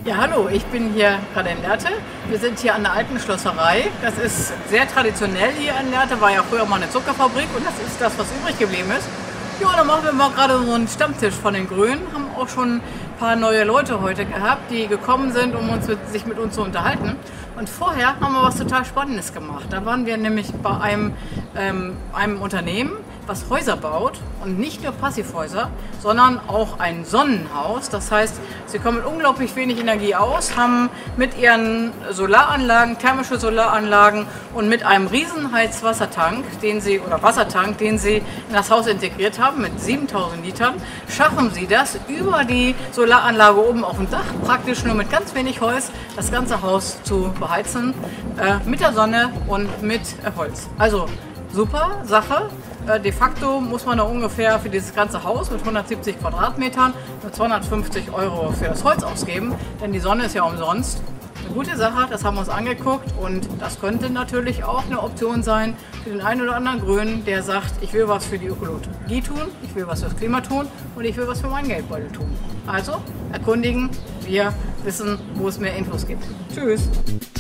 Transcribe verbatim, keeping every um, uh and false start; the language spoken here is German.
Ja, hallo, ich bin hier gerade in Lehrte. Wir sind hier an der alten Schlosserei. Das ist sehr traditionell hier in Lehrte, war ja früher mal eine Zuckerfabrik und das ist das, was übrig geblieben ist. Ja, dann machen wir mal gerade so einen Stammtisch von den Grünen. Haben auch schon ein paar neue Leute heute gehabt, die gekommen sind, um uns mit, sich mit uns zu unterhalten. Und vorher haben wir was total Spannendes gemacht. Da waren wir nämlich bei einem, ähm, einem Unternehmen, was Häuser baut und nicht nur Passivhäuser, sondern auch ein Sonnenhaus. Das heißt, sie kommen mit unglaublich wenig Energie aus, haben mit ihren Solaranlagen, thermische Solaranlagen und mit einem riesen Heizwassertank, den sie, oder Wassertank, den sie in das Haus integriert haben, mit siebentausend Litern, schaffen sie das über die Solaranlage oben auf dem Dach, praktisch nur mit ganz wenig Holz, das ganze Haus zu beheizen, äh, mit der Sonne und mit äh, Holz. Also super Sache. De facto muss man da ungefähr für dieses ganze Haus mit hundertsiebzig Quadratmetern mit zweihundertfünfzig Euro für das Holz ausgeben, denn die Sonne ist ja umsonst. Eine gute Sache, das haben wir uns angeguckt und das könnte natürlich auch eine Option sein für den einen oder anderen Grünen, der sagt, ich will was für die Ökologie tun, ich will was fürs Klima tun und ich will was für meinen Geldbeutel tun. Also erkundigen, wir wissen, wo es mehr Infos gibt. Tschüss!